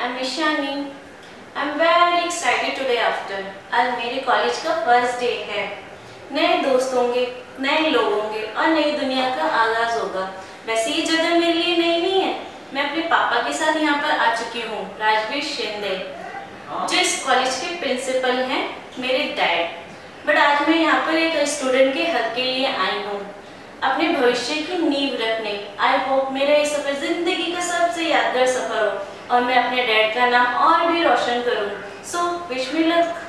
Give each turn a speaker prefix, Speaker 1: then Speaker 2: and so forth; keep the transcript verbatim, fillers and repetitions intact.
Speaker 1: I'm Nishani. I'm very excited today after. आज मेरे college का फर्स्ट डे है। नए दोस्त होंगे, नए लोग होंगे और नई दुनिया का आगाज होगा। वैसे ये जगह मेरे लिए नई नहीं है। मैं अपने पापा के साथ यहाँ पर आ चुकी हूँ, राजवीर शिंदे, जो इस कॉलेज के प्रिंसिपल हैं, मेरे डैड। बट आज मैं यहाँ पर एक स्टूडेंट के हक के लिए आई हूँ, अपने भविष्य की नींव रखने। आई होप मेरा ये सफर जिंदगी का सबसे यादगार सफर हो और मैं अपने डैड का नाम और भी रोशन करूँ। So wish me luck.